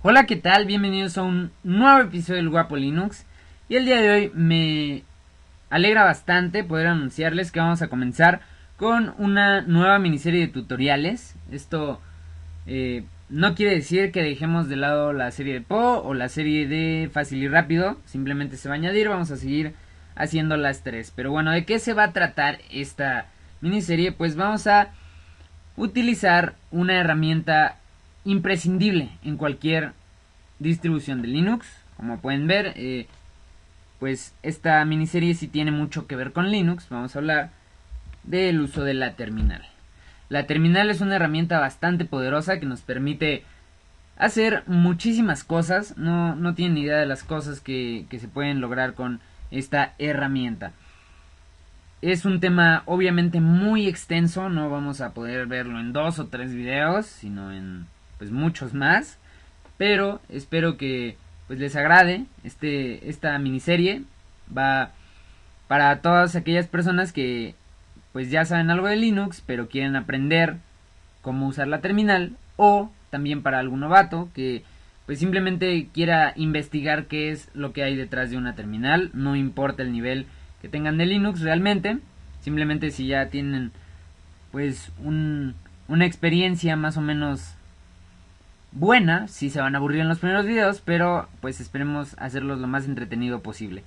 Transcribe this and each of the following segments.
Hola, ¿qué tal? Bienvenidos a un nuevo episodio del Guapo Linux. Y el día de hoy me alegra bastante poder anunciarles que vamos a comenzar con una nueva miniserie de tutoriales. Esto no quiere decir que dejemos de lado la serie de Po o la serie de Fácil y Rápido. Simplemente se va a añadir, vamos a seguir haciendo las tres. Pero bueno, ¿de qué se va a tratar esta miniserie? Pues vamos a utilizar una herramienta imprescindible en cualquier distribución de Linux. Como pueden ver, pues esta miniserie sí tiene mucho que ver con Linux. Vamos a hablar del uso de la terminal. La terminal es una herramienta bastante poderosa que nos permite hacer muchísimas cosas. No tienen idea de las cosas que se pueden lograr con esta herramienta. Es un tema obviamente muy extenso, no vamos a poder verlo en 2 o 3 videos, sino en pues muchos más. Pero espero que pues les agrade esta miniserie. Va para todas aquellas personas que pues ya saben algo de Linux, pero quieren aprender cómo usar la terminal, o también para algún novato que pues simplemente quiera investigar qué es lo que hay detrás de una terminal. No importa el nivel que tengan de Linux realmente, simplemente si ya tienen pues una experiencia más o menos buena, sí se van a aburrir en los primeros videos, pero pues esperemos hacerlos lo más entretenido posible.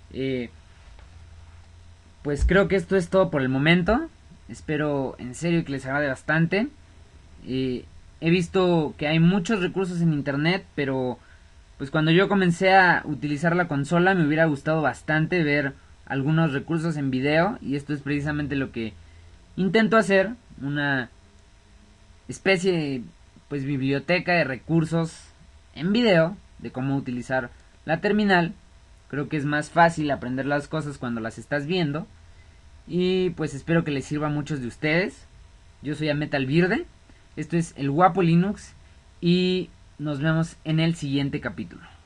Pues creo que esto es todo por el momento. Espero en serio que les agrade bastante. He visto que hay muchos recursos en internet, pero pues cuando yo comencé a utilizar la consola me hubiera gustado bastante ver algunos recursos en video, y esto es precisamente lo que intento hacer, una especie de pues biblioteca de recursos en video de cómo utilizar la terminal. Creo que es más fácil aprender las cosas cuando las estás viendo, y pues espero que les sirva a muchos de ustedes. Yo soy Metal Virde, esto es el Guapo Linux y nos vemos en el siguiente capítulo.